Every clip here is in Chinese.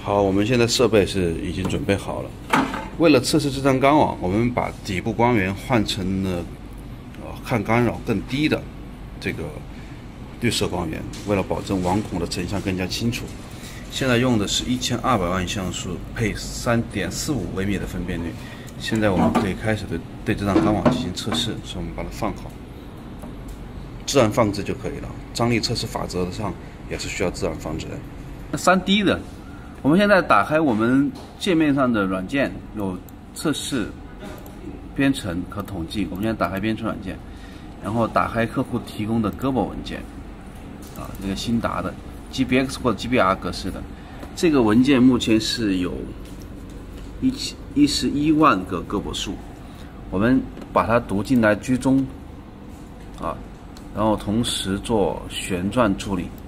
好，我们现在设备是已经准备好了。为了测试这张钢网，我们把底部光源换成了抗干扰更低的这个绿色光源，为了保证网孔的成像更加清楚。现在用的是1200万像素配3.45微米的分辨率。现在我们可以开始对这张钢网进行测试，所以我们把它放好，自然放置就可以了。张力测试法则上也是需要自然放置的。3D 的，我们现在打开我们界面上的软件，有测试、编程和统计。我们现在打开编程软件，然后打开客户提供的 Gerber 文件，这个新达的 GBX 或者 GBR 格式的。这个文件目前是有11万个Gerber数，我们把它读进来居中，然后同时做旋转处理，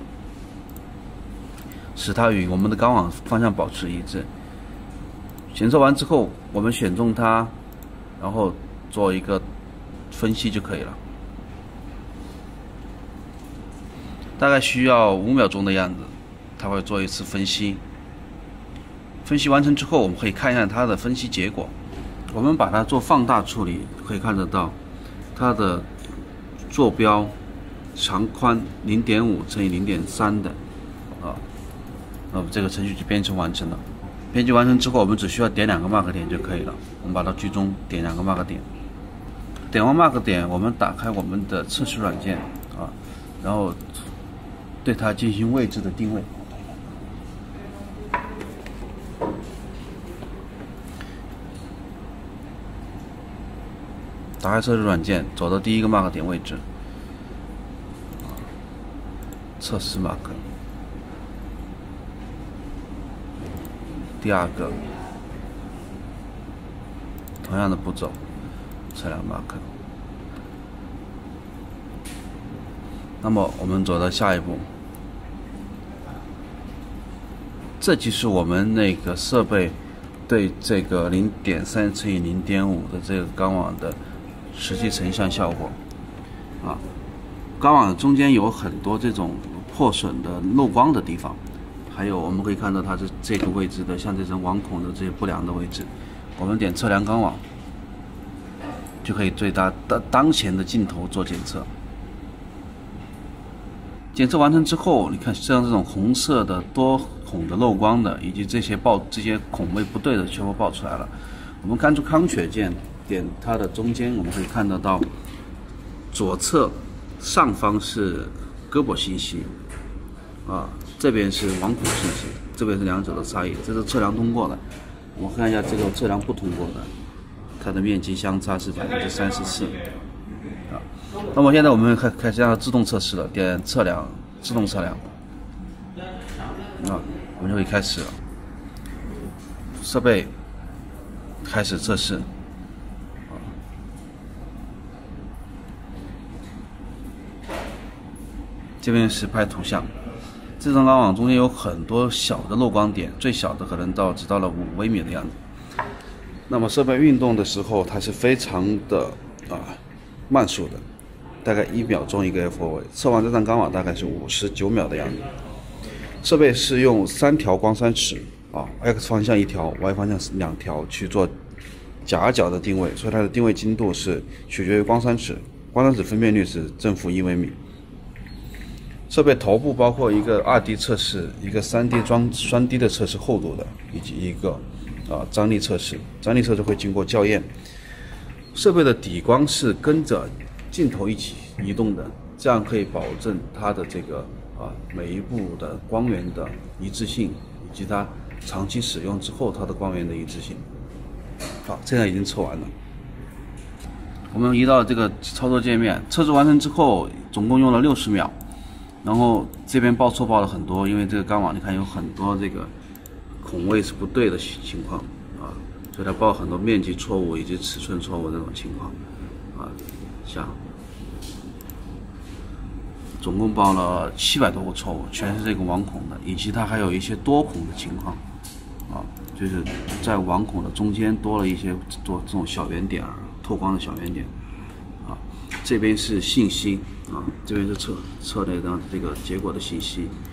使它与我们的钢网方向保持一致。检测完之后，我们选中它，然后做一个分析就可以了。大概需要5秒钟的样子，它会做一次分析。分析完成之后，我们可以看一下它的分析结果。我们把它做放大处理，可以看得到它的坐标长宽0.5乘以0.3的这个程序就编程完成了。编辑完成之后，我们只需要点2个 mark 点就可以了。我们把它居中，点2个 mark 点。点完 mark 点，我们打开我们的测试软件然后对它进行位置的定位。打开测试软件，走到第1个 mark 点位置，测试 mark。第2个，同样的步骤，测量 mark。那么我们走到下一步，这就是我们那个设备对这个0.3乘以0.5的这个钢网的实际成像效果钢网中间有很多这种破损的漏光的地方，还有我们可以看到它是这个位置的，像这种网孔的这些不良的位置。我们点测量钢网，就可以对它当前的镜头做检测。检测完成之后，你看像这种红色的多孔的漏光的，以及这些孔位不对的全部爆出来了。我们看出康缺键，点它的中间，我们可以看得到左侧上方是Gerber信息这边是网孔信息，这边是两者的差异。这是测量通过的，我们看一下这个测量不通过的，它的面积相差是34%那么现在我们开始让它自动测试了，点测量，自动测量我们就可以开始了。设备开始测试这边是拍图像。这张钢网中间有很多小的漏光点，最小的可能只到了5微米的样子。那么设备运动的时候，它是非常的慢速的，大概1秒钟一个 FOV。测完这张钢网大概是59秒的样子。设备是用3条光栅尺X 方向1条 ，Y 方向2条去做夹角的定位，所以它的定位精度是取决于光栅尺，光栅尺分辨率是正负1微米。设备头部包括一个2D 测试，一个3D 双 D 的测试厚度的，以及一个张力测试。张力测试会经过校验。设备的底光是跟着镜头一起移动的，这样可以保证它的这个每一步的光源的一致性，以及它长期使用之后它的光源的一致性。好，现在已经测完了。我们移到这个操作界面，测试完成之后，总共用了60秒。然后这边报错报了很多，因为这个钢网你看有很多这个孔位是不对的情况所以它报很多面积错误以及尺寸错误这种情况像总共报了700多个错误，全是这个网孔的，以及它还有一些多孔的情况就是在网孔的中间多了一些做这种小圆点透光的小圆点这边是信息这边是测的这个结果的信息。